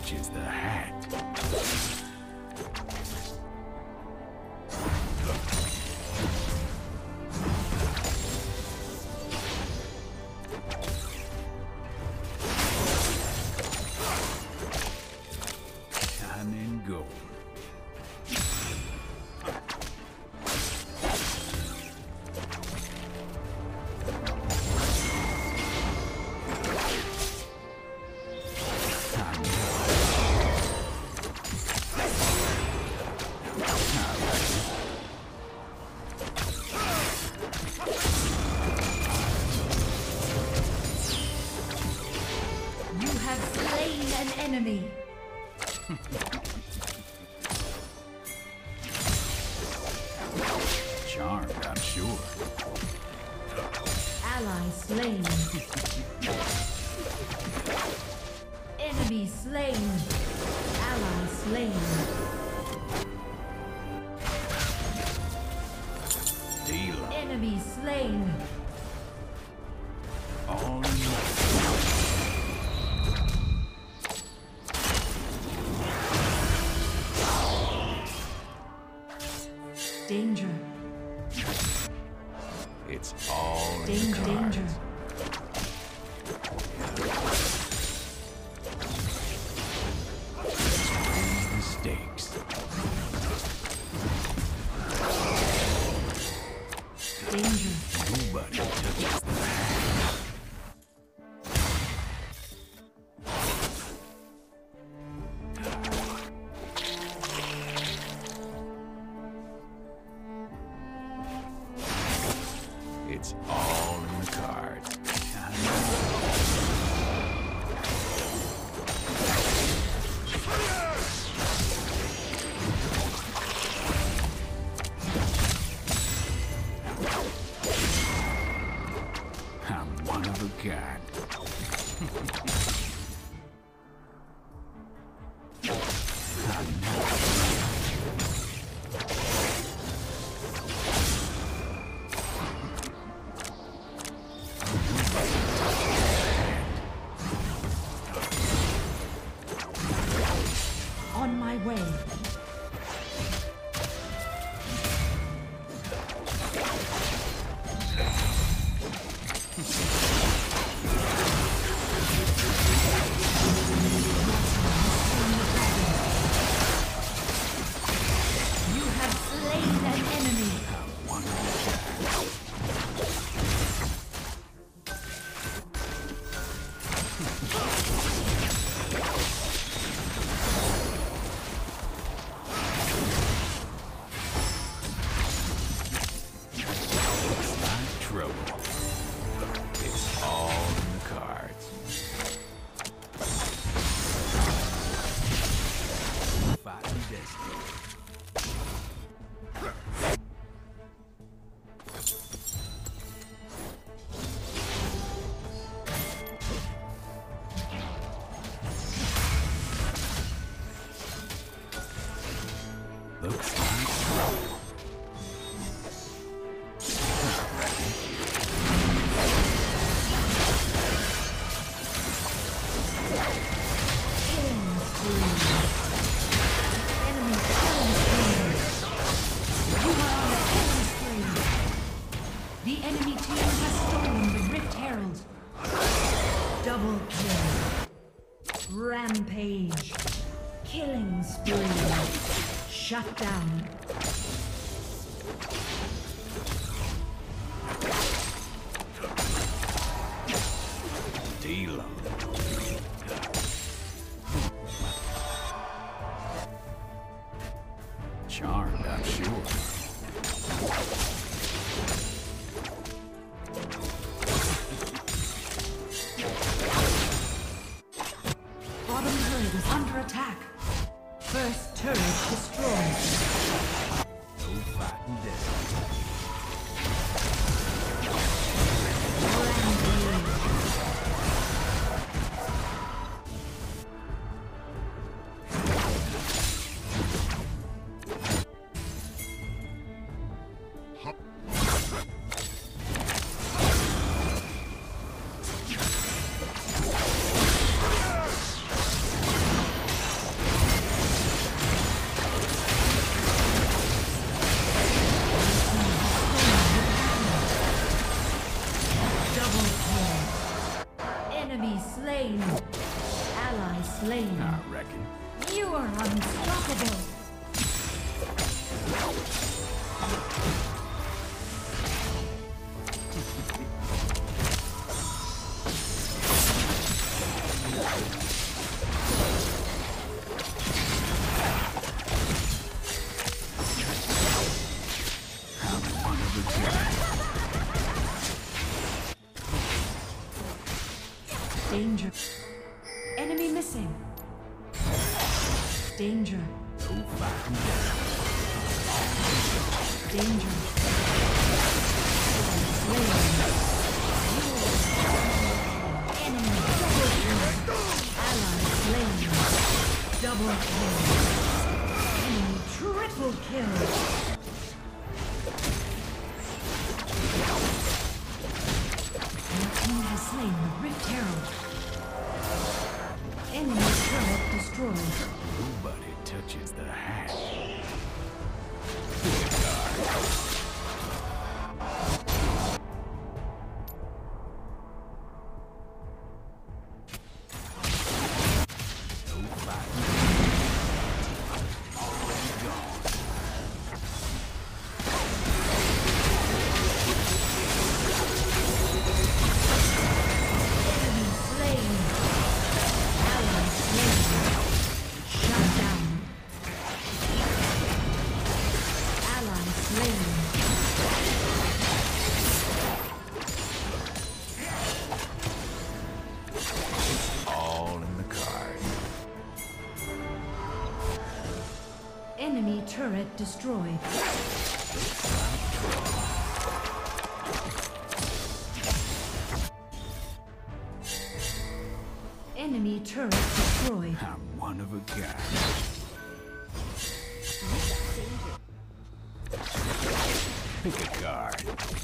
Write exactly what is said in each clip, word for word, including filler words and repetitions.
matches the hat. Shining gold. Enemy. Charmed, I'm sure. Ally slain. Enemy slain. Ally slain. Deal. Enemy slain. All in one. Danger. It's all in Danger, the cards. danger. Raise the stakes. Danger. Nobody touches the hat. It's all in the cards. I'm one of a kind. I'm not. On my way. You have slain an enemy. One of a kind. Like trouble. It's all in the cards. Fighting destiny. Looks like trouble. Killing spree. Enemy killing spree. You are on a killing spree. The enemy team has stolen the Rift Herald. Double kill. Rampage. Killing spree. Shut down. Deal 'em. Charmed, I'm sure. Bottom turret is under attack. First turret destroyed. No fighting destiny. Rampage. Enemy slain. Ally slain. I reckon. You are unstoppable. Danger. Enemy missing. Danger. No fighting down. Danger. Slain. Enemy double kill. Ally slain. Double kill. Enemy triple kill. Your team has slain the Rift Herald. Enemy turret destroyed. Nobody touches the hat. No fighting. Already gone. Enemy slain. Ally slain. Shut down. Ally slain. All in the card. Enemy turret destroyed. Enemy turret destroyed. I'm one of a kind. Pick a card.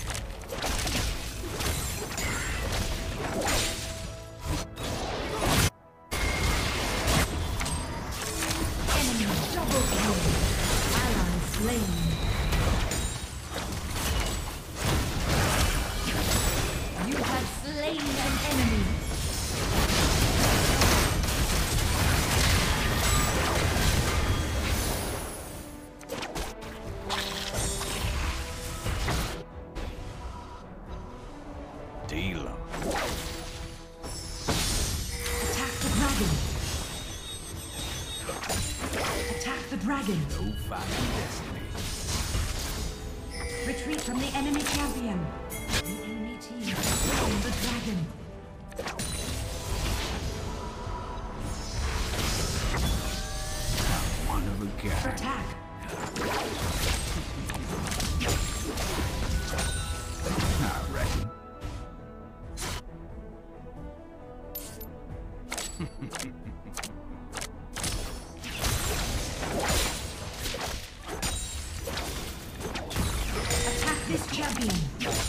Enemy double kill. Ally slain. You have slain an enemy. Deal 'em. Attack the dragon. Attack the dragon. No fighting destiny. Retreat from the enemy champion. The enemy team has slain the dragon. I'm one of a kind. Attack. I reckon. Attack this champion.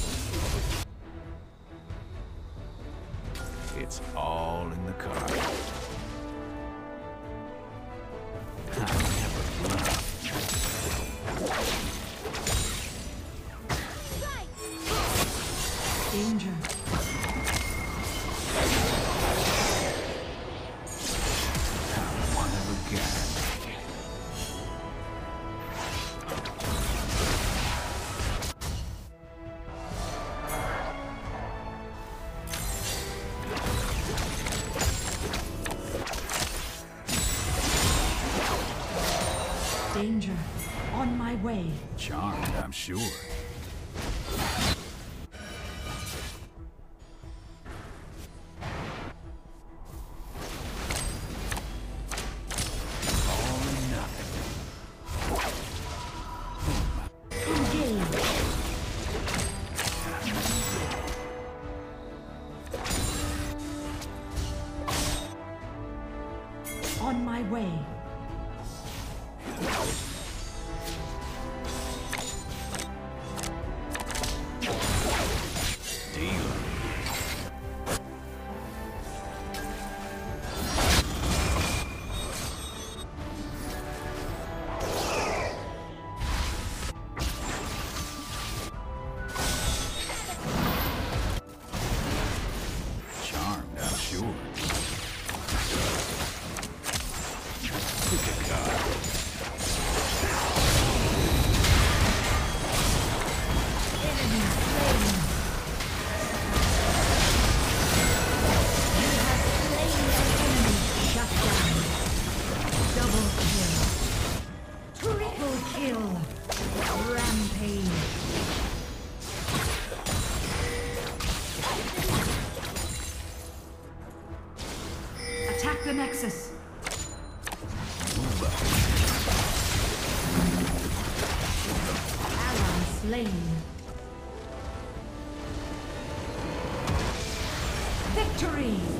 It's all in the card. I never bluff. Danger. I'm one of a kind. Danger. On my way. Charmed, I'm sure. All or nothing. Engage. On my way. Deal 'em. Charmed, I'm sure. sure. Pick a card. Enemy slain. You have slain an enemy. Shut down. Double kill. Triple kill. Rampage. Attack the Nexus. Ally slain. Victory!